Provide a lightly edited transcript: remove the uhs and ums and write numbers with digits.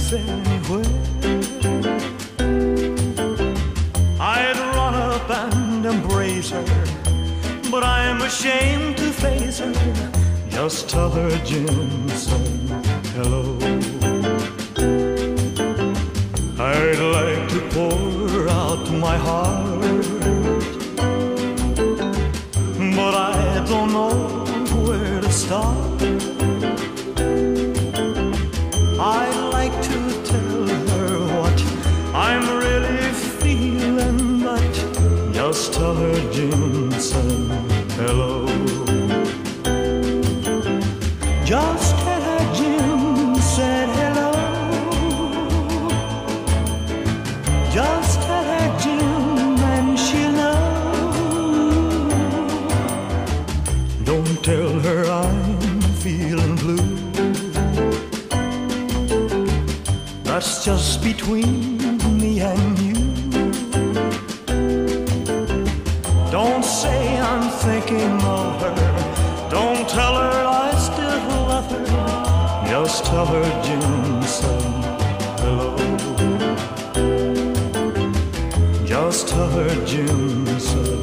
anywhere. I'd run up and embrace her, but I'm ashamed to face her. Just tell her, Jensen, hello. I'd like to pour out my heart, but I don't know where to start. I'd like to tell her what I'm really feeling, but just tell her, Jensen, hello. Just tell her Jim said hello. Just tell her Jim and she'll know. Don't tell her I'm feeling blue. That's just between me and you. Don't say I'm thinking of her. Don't tell her I still love her. Just tell her Jensen, hello. Just tell her Jensen.